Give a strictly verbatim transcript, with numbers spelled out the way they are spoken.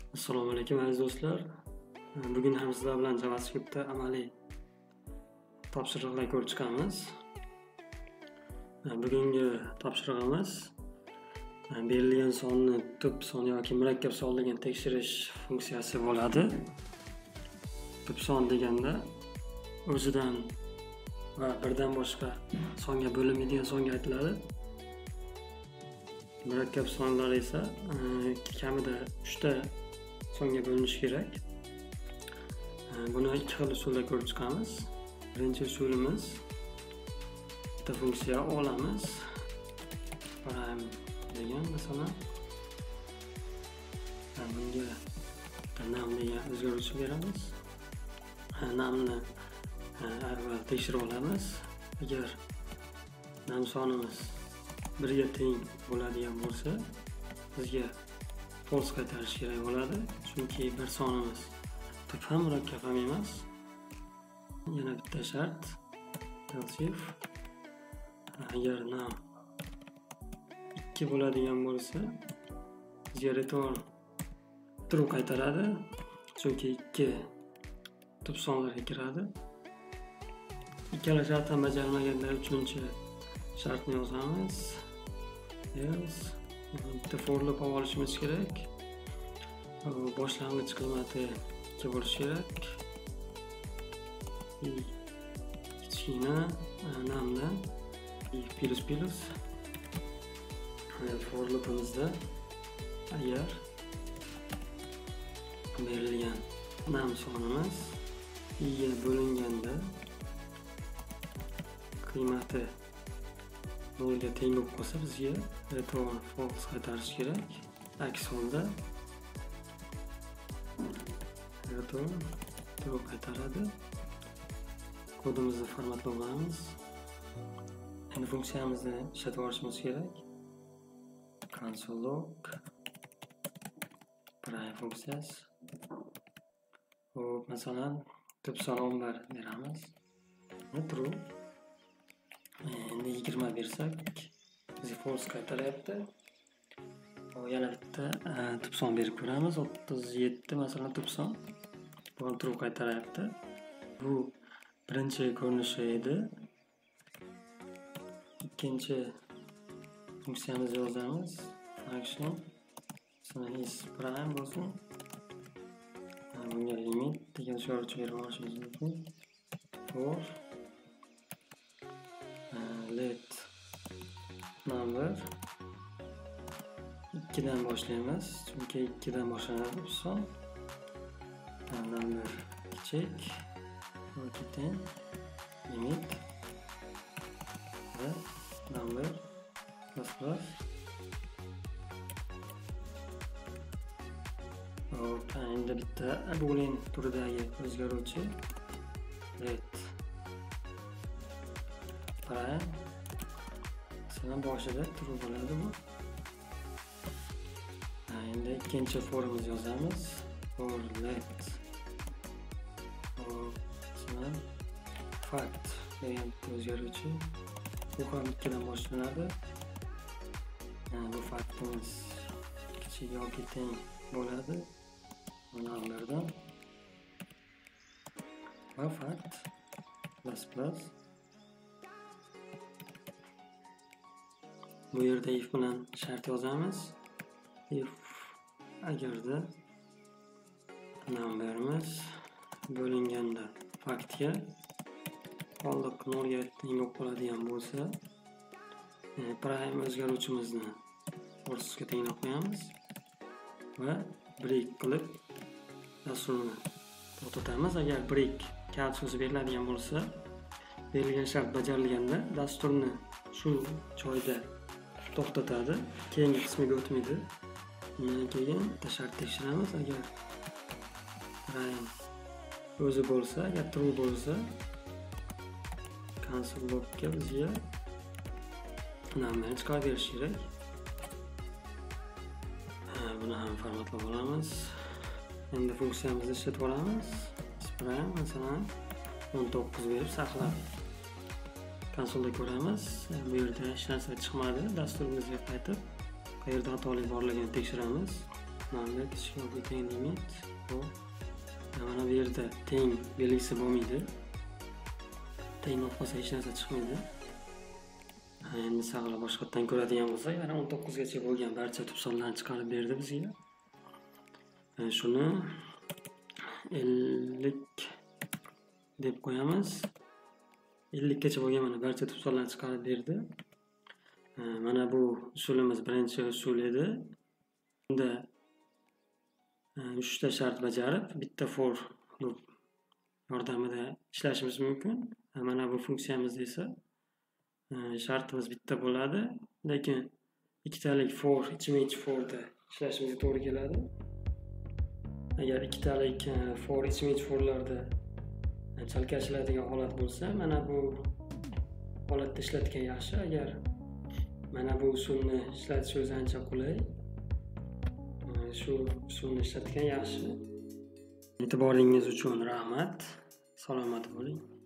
Assalomu alaykum aziz do'stlar. Bugun ham sizlar bilan JavaScriptda amaliy topshiriqlar ko'rib chiqamiz. Bugungi topshirig'imiz berilgan sonni tub son yoki murakkab sonligini tekshirish funksiyasi bo'ladi. Tub son deganda o'zidan va birdan boshqa songa bo'linmaydigan songa aytiladi. Murakkab sonlar esa kamida uchta songa bo'linishi kerak. Buni ikki xil usulda ko'rib chiqamiz. Birinchi usulimiz bitta funksiya olamiz. Prime degan masalan bunga nam degan o'zgaruvchi beramiz. Namni avval tekshirib olamiz. Agar nam sonimiz birga teng bo'ladigan bo'lsa, bizga false qaytarish kerak bo'ladi. Chunki bir sonimiz tub ham murakkab ham emas. Yana bitta shart else if agar nam ikki bo'ladigan bo'lsa, bizga return true qaytaradi. Chunki ikki tub sonlarga kiradi. Ikkala shart ham bajarilmaganda uchinchi shartni yozamiz. Else bitta for loop olishimiz kerak. Boshlang'ich qiymati ikki bo'lishi kerak. Kichkina namdan plus plus for loopimizda agar berilgan nam sonimiz i'ga bo'linganda qiymati nolga teng bo'lib qolsa, bizga return false qaytarish kerak. Aks holda return true qaytaradi. Kodimizni formatlab olamiz. Endi funksiyamizni ishlatib olishimiz kerak. Console log prime funksiyasi. Hop, masalan, tub son o'n bir beramiz. True. Endi yigirma bersak, bizga false qaytaryapti. Yana bitta tub son berib ko'ramiz. o'ttiz yetti masalan tub son. Bu ham true qaytaryapti. Bu birinchi ko'rinishi edi. Ikkinchi funksiyamizni yozamiz. Function is prime bo'lsin. Bunga limit degan o'zgaruvchi berib olishimiz mumkin. For let number ikkidan boshlaymiz. Chunki ikkidan boshlanadi bu son. Number kichik ketin limit va number plus plus. Hop, endi bitta boolean turidagi o'zgaruvchi let prime masalan boshida true bo'ladi bu. Endi ikkinchi forimizni yozamiz. For let masalan fact degan o'zgaruvchi. Bu ham ikkidan boshlanadi. Bu faktimiz kichik yoki teng bo'ladi. Numberdan va fact plus plus. Bu yerda if bilan shart yozamiz. If agarda numberimiz bo'linganda faktga qoldiq nolga teng bo'lib qoladigan bo'lsa, prime o'zgaruvchimizni false'ga tenglab qo'yamiz va break qilib dasturni to'xtatamiz. Agar break kal so'zi beriladigan bo'lsa, berilgan shart bajarilganda dasturni shu joyda to'xtatadi, keyingi qismiga o'tmaydi. Undan keyin bitta shart tekshiramiz. Agar prime o'zi bo'lsa, agar true bo'lsa, console logga bizga namni chiqarib berish kerak. Buni ham formatlab olamiz. Endi funksiyamizni ishlatib olamiz. Prime masalan o'n to'qqiz berib saqlab konsolda ko'ramiz. Bu yerda hech narsa chiqmadi. Dasturimizga qaytib qayerda xatolik borligini tekshiramiz. nolga kichikroq teng limit. Bu mana bu yerda teng belgisi bo'lmaydi. Teng bo'lib qolsa hech narsa chiqmaydi. Endi saqla boshqatdan ko'radigan bo'lsak, yana o'n to'qqiz gacha bo'lgan barcha tub sonlarni chiqarib berdi bizga. Shuni ellik deb qo'yamiz. ellik gacha bo'lgan mana barcha tub sonlarni chiqarib berdi. Mana bu usulimiz birinchi usul edi. Bunda uchta shart bajarib, bitta for loop yordamida ishlashimiz mumkin. Mana bu funksiyamizda esa shartimiz bitta bo'ladi, lekin ikkitalik for, ichma-ich forda ishlashimizga to'g'ri keladi. Agar ikkitalik for, ichma-ich forlarda chalkashiladigan holat bo'lsa, mana bu holatda ishlatgan yaxshi. Agar mana bu usulni ishlatish o'zi ancha qulay. Shu usulni ishlatgan yaxshi. E'tiboringiz uchun rahmat. Salomat bo'ling.